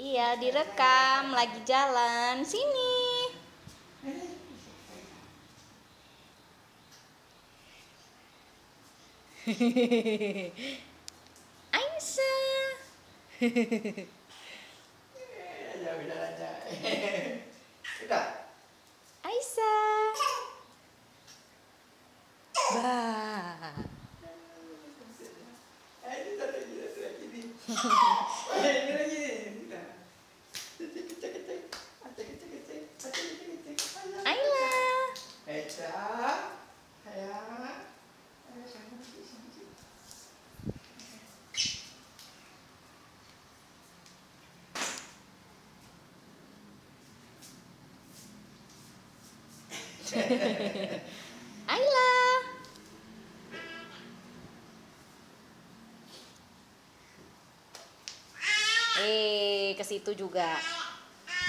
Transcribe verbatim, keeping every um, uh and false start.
Iya, direkam lagi jalan sini. Aisyah. Aisyah. Bah. Ayla. Ayla. Eh, ke situ juga.